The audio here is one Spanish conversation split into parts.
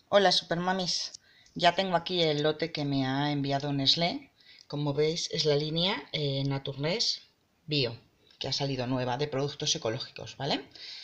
Hola Supermamis, ya tengo aquí el lote que me ha enviado Nestlé. Como veis es la línea Naturnes Bio, que ha salido nueva de productos ecológicos, ¿vale?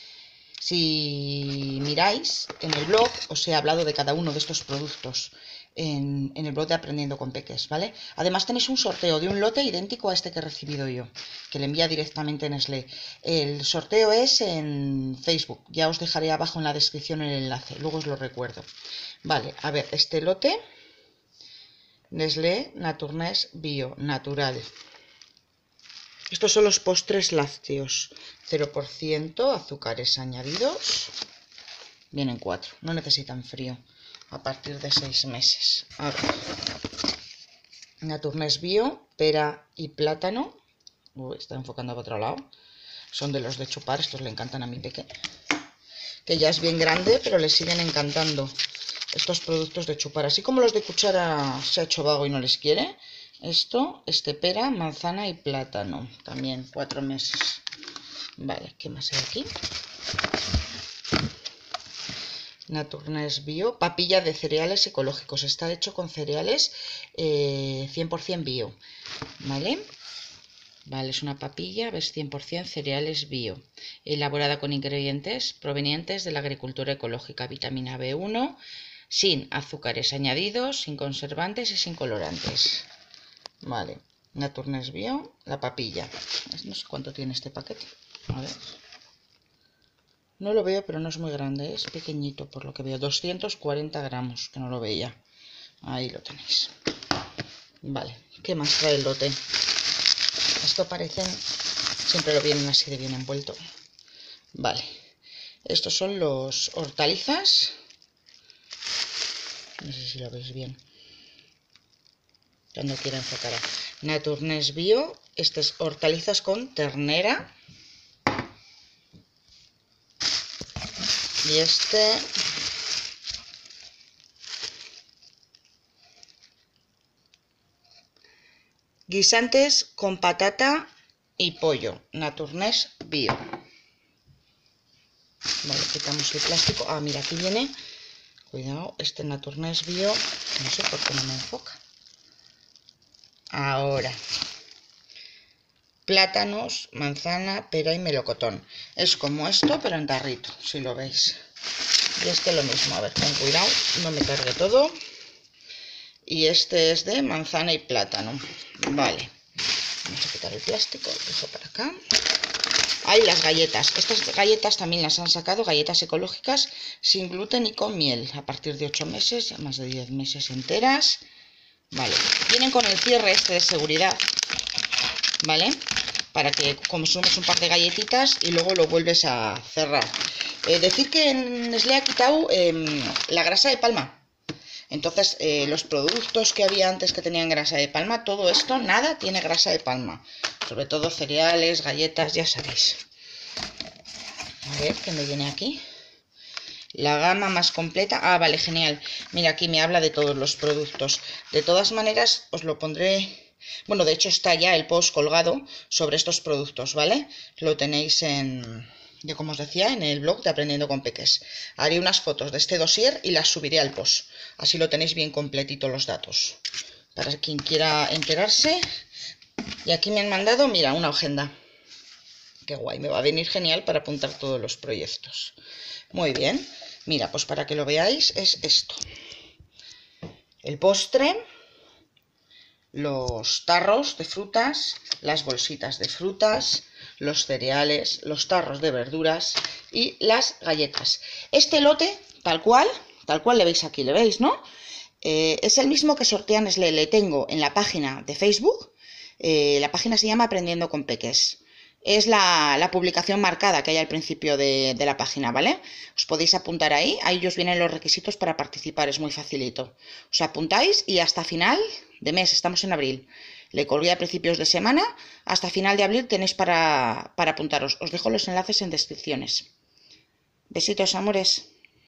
Si miráis en el blog os he hablado de cada uno de estos productos en el blog de Aprendiendo con Peques, ¿vale? Además tenéis un sorteo de un lote idéntico a este que he recibido yo, que le envía directamente Nestlé. El sorteo es en Facebook, ya os dejaré abajo en la descripción el enlace, luego os lo recuerdo. Vale, a ver, este lote, Nestlé Naturnes Bio, natural. Estos son los postres lácteos, 0% azúcares añadidos. Vienen 4, no necesitan frío, a partir de 6 meses. Ahora, Naturnes Bio, pera y plátano. Uy, está enfocando a otro lado. Son de los de chupar, estos le encantan a mi peque, que ya es bien grande, pero le siguen encantando estos productos de chupar. Así como los de cuchara se ha hecho vago y no les quiere, pera, manzana y plátano. También 4 meses. Vale, ¿qué más hay aquí? Naturnes Bio, papilla de cereales ecológicos. Está hecho con cereales 100% bio. ¿Vale? Vale, es una papilla, ves, 100% cereales bio, elaborada con ingredientes provenientes de la agricultura ecológica, vitamina B1, sin azúcares añadidos, sin conservantes y sin colorantes. Vale, Naturnes Bio, la papilla. No sé cuánto tiene este paquete. A ver. No lo veo, pero no es muy grande, es pequeñito por lo que veo. 240 gramos, que no lo veía. Ahí lo tenéis. Vale, ¿qué más trae el lote? Esto parecen, siempre lo vienen así de bien envuelto. Vale, estos son los hortalizas. No sé si lo veis bien. Cuando quiera enfocar. Naturnes Bio, este es hortalizas con ternera. Y este guisantes con patata y pollo, Naturnes Bio. Vale, quitamos el plástico. Ah, mira, aquí viene. Cuidado, este Naturnes Bio. No sé por qué no me enfoca. Ahora. Plátanos, manzana, pera y melocotón. Es como esto, pero en tarrito, si lo veis. Y este lo mismo. A ver, con cuidado, no me cargue todo. Y este es de manzana y plátano. Vale. Vamos a quitar el plástico, lo dejo para acá. Hay las galletas. Estas galletas también las han sacado, galletas ecológicas, sin gluten y con miel. A partir de 8 meses, más de 10 meses enteras. Vale. Vienen con el cierre este de seguridad. ¿Vale? Para que consumes un par de galletitas y luego lo vuelves a cerrar. Decir que Nestlé ha quitado la grasa de palma. Entonces, los productos que había antes que tenían grasa de palma, todo esto, nada tiene grasa de palma. Sobre todo cereales, galletas, ya sabéis. A ver, ¿qué me viene aquí? La gama más completa. Ah, vale, genial. Mira, aquí me habla de todos los productos. De todas maneras, os lo pondré... Bueno, de hecho está ya el post colgado sobre estos productos, ¿vale? Lo tenéis yo como os decía, en el blog de Aprendiendo con Peques. Haré unas fotos de este dossier y las subiré al post. Así lo tenéis bien completito los datos. Para quien quiera enterarse. Y aquí me han mandado, mira, una agenda. Qué guay, me va a venir genial para apuntar todos los proyectos. Muy bien. Mira, pues para que lo veáis es esto. El postre, los tarros de frutas, las bolsitas de frutas, los cereales, los tarros de verduras y las galletas. Este lote, tal cual le veis aquí, le veis, ¿no? Es el mismo que sortea Nestlé, le tengo en la página de Facebook. La página se llama Aprendiendo con Peques. Es la publicación marcada que hay al principio de la página, ¿vale? Os podéis apuntar ahí os vienen los requisitos para participar, es muy facilito. Os apuntáis y hasta final de mes, estamos en abril. Le colgué a principios de semana, hasta final de abril tenéis para apuntaros. Os dejo los enlaces en descripciones. Besitos, amores.